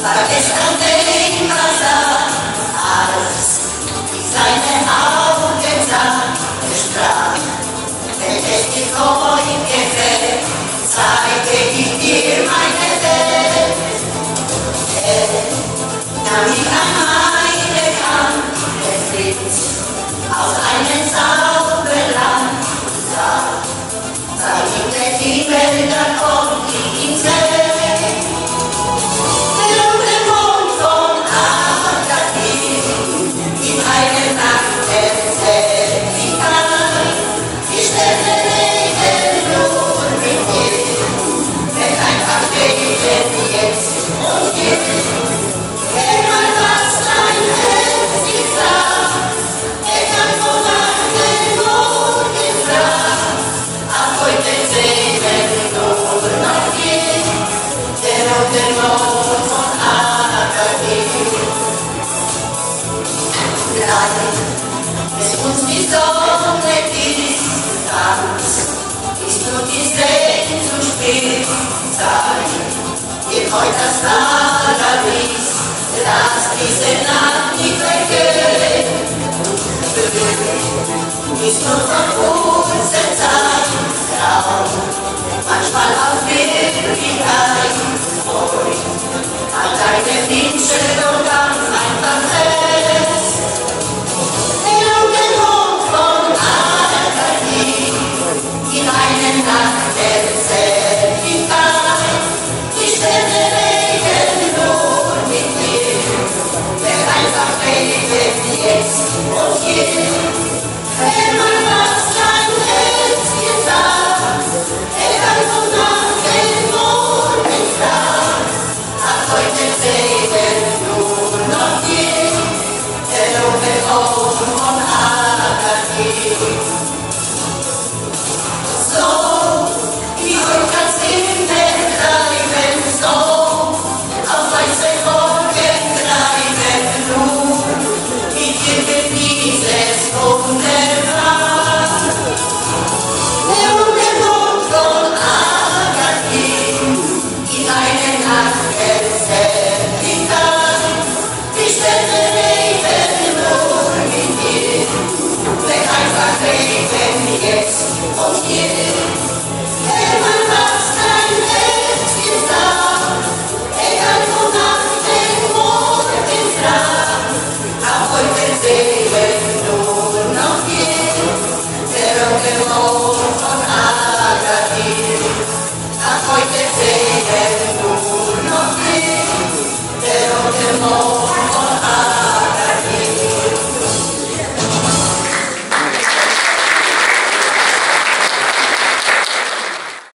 war gestern den Wasser, als ich seine Augen sah, er sprach, wenn es dir vorhin gefällt, zeige ich dir meine Welt. Er nahm mich an meine Hand, der Blitz aus einem Zauberland, sah ihm der Himmel, da kommt ich ins Welt. Bis uns die Sonne ist, ist nur die Sehnsucht zu spät. Sag ihr heute das Paradies, lass diese Nacht nicht vergehen. Ist nur von kurzer Zeit Traum, manchmal auch Wirklichkeit. All deine Wünsche und ganz einfach fest. Heute sehen nur noch wir, der rote Mond.